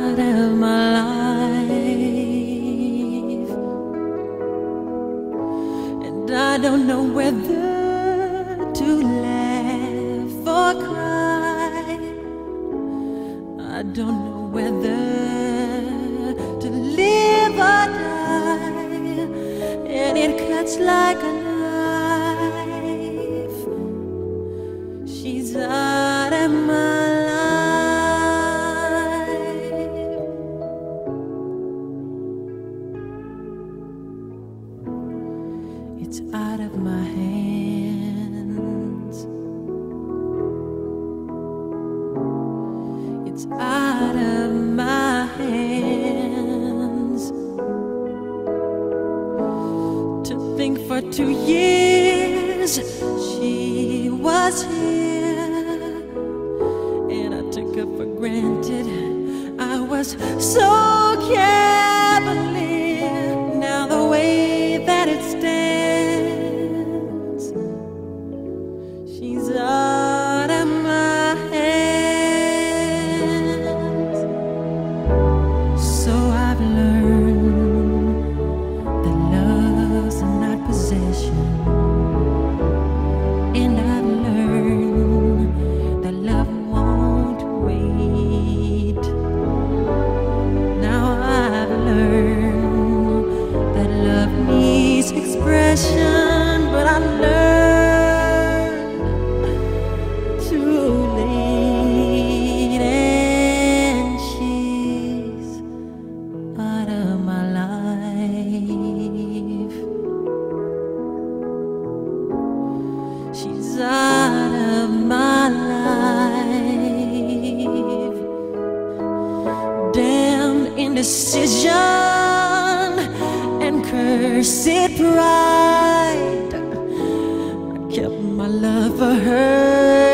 out of my life, and I don't know whether to laugh or cry. I don't know whether to live or die, and it cuts like a knife. She's out of my life. It's out of my hands. It's out of my hands. To think for 2 years she was here, and I took her for granted. I was so cavalier. Now the way that it stands, she's out of my hands. So I've learned that love's not possession, and I've learned that love won't wait. Now I've learned that love needs expression, but I learned too late, and she's out of my life. She's out of my life. Damn indecision and cursed pride. I kept my love for her,